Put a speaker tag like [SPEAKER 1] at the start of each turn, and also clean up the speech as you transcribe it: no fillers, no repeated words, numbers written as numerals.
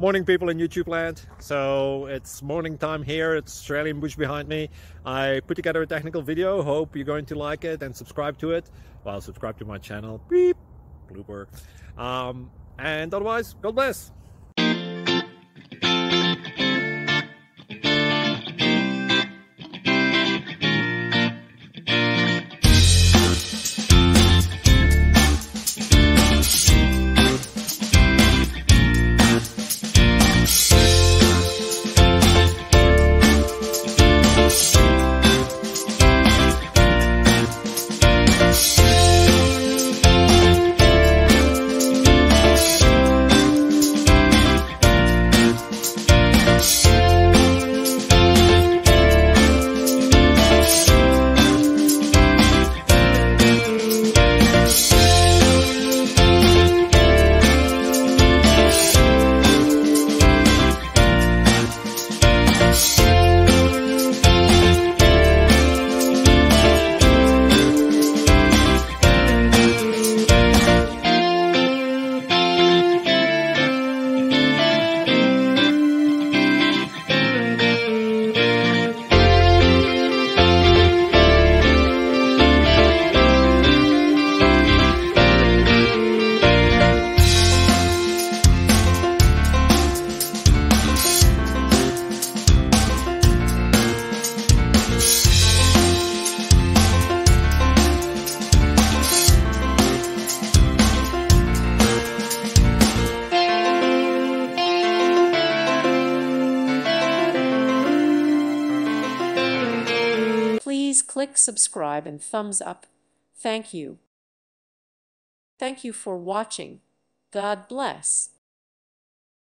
[SPEAKER 1] Morning, people in YouTube land. So it's morning time here. It's Australian bush behind me. I put together a technical video. Hope you're going to like it and subscribe to it. Well, subscribe to my channel. Beep, blooper. And otherwise, God bless.
[SPEAKER 2] Please click subscribe and thumbs up. Thank you. Thank you for watching. God bless.